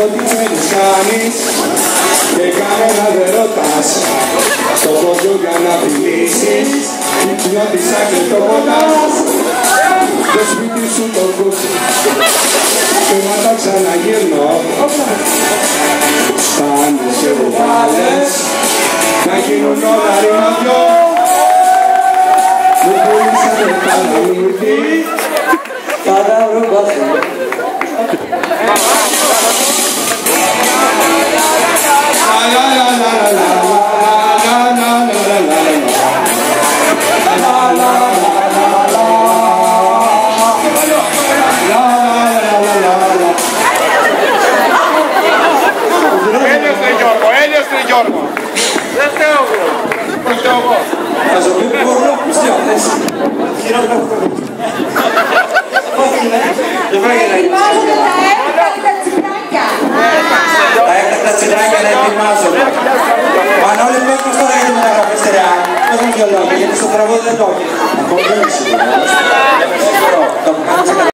ό,τι θέλεις κάνεις και κανένα δεν ρωτάς. Στο πόδιο για να φιλήσεις, νιώθεις σαν και το πονάς. Το σπίτι σου το κούτσι και μετά ξαναγυρνώ. Αισθάνεσαι που βάλες να γίνουν όλα ρημαδιό. Μου πουλήσανε καλαμίδι, καταβρούκωσε. Δεν φταίω εγώ. Θα σου πει μπορώ να πεις τι αυτές. Ετοιμάζονται τα έκτακτα τσιπράκια. Τα έκτακτα τσιπράκια να ετοιμάζονται. Μανώλη, πες μας τώρα για τη μεταγραφή στερεά. Πες μας δυο λόγια, γιατί στο τραγούδι δεν το έχεις. Ακόμη δεν είσαι.